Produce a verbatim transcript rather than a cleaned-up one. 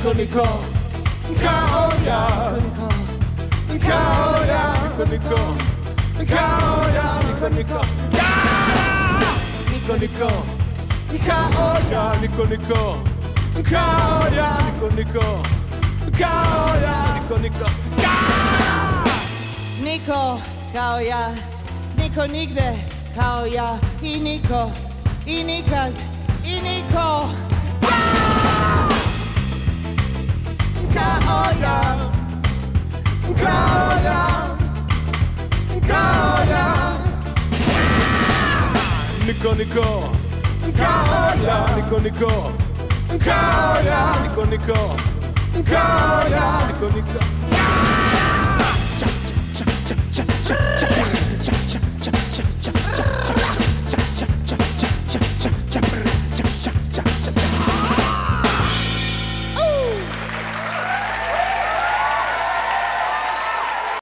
Niko, Niko, kao ja. Kao ja, Niko, Niko, kao ja. Niko, Niko, Niko, Niko, kao ja. Niko, Niko, kao ja. Niko, Niko, kao ja. Niko, Niko, Niko kao ja, niko nigde kao ja. I niko, i nikad, i niko kao ja. Kao ja, kao ja. Niko, Niko, kao ja. Niko, Niko, kao ja. Niko, Niko, kao ja. Niko, Niko,